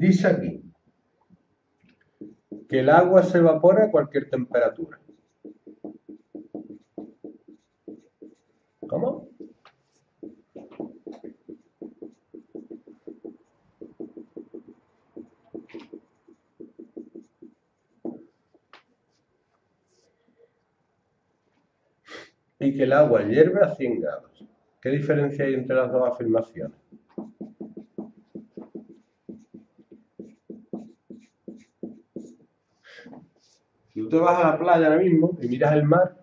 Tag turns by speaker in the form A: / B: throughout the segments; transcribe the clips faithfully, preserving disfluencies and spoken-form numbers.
A: Dice aquí que el agua se evapora a cualquier temperatura. ¿Cómo? Y que el agua hierve a cien grados. ¿Qué diferencia hay entre las dos afirmaciones? Si tú te vas a la playa ahora mismo y miras el mar,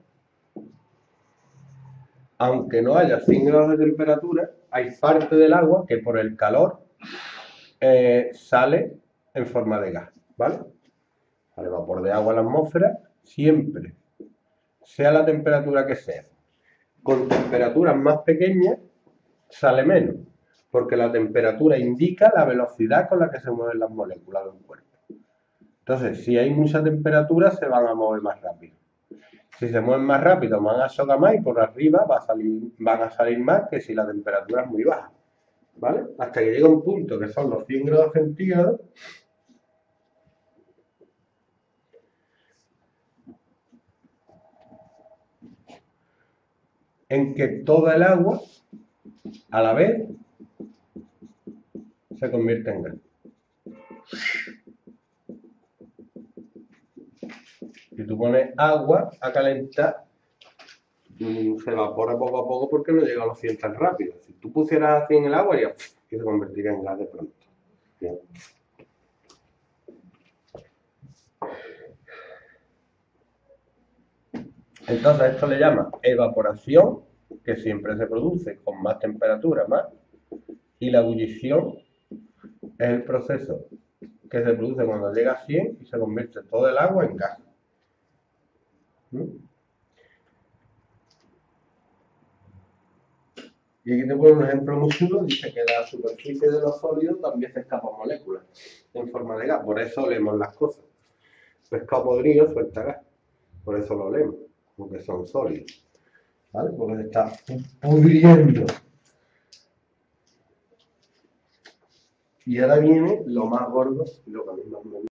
A: aunque no haya cien grados de temperatura, hay parte del agua que por el calor eh, sale en forma de gas, ¿vale? Al vapor de agua en la atmósfera, siempre, sea la temperatura que sea, con temperaturas más pequeñas sale menos, porque la temperatura indica la velocidad con la que se mueven las moléculas de un cuerpo. Entonces, si hay mucha temperatura, se van a mover más rápido. Si se mueven más rápido, van a chocar más y por arriba va a salir, van a salir más que si la temperatura es muy baja, ¿vale? Hasta que llega un punto que son los cien grados centígrados, en que toda el agua, a la vez, se convierte en gas. Si tú pones agua a calentar, se evapora poco a poco porque no llega a los cien tan rápido. Si tú pusieras así en el agua, ya y se convertiría en gas de pronto. Bien. Entonces esto le llama evaporación, que siempre se produce con más temperatura, más, y la ebullición es el proceso que se produce cuando llega a cien y se convierte todo el agua en gas. ¿Mm? Y aquí te pongo un ejemplo muy chulo, dice que de la superficie de los sólidos también se escapan moléculas en forma de gas, por eso leemos las cosas. Pescado podrido suelta gas, por eso lo leemos, porque son sólidos, ¿vale? Porque se está pudriendo. Y ahora viene lo más gordo y lo que a mí más me gusta.